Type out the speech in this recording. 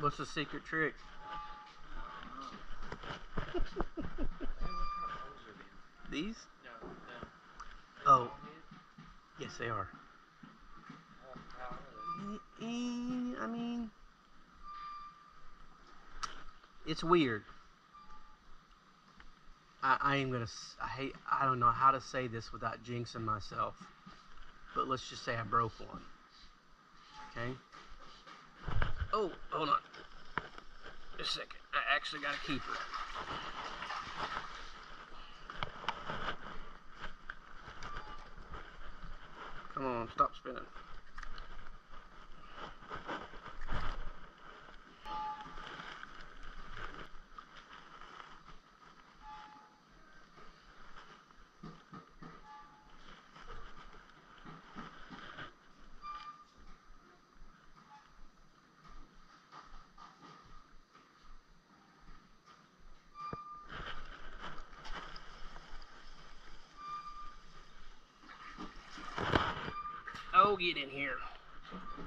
What's the secret trick? These? No. Oh. Yes, they are. I mean, it's weird. I am gonna. I don't know how to say this without jinxing myself. But let's just say I broke one. Okay. Oh, hold on. Just a second. I actually got a keeper. Come on, stop spinning. Oh, get in here.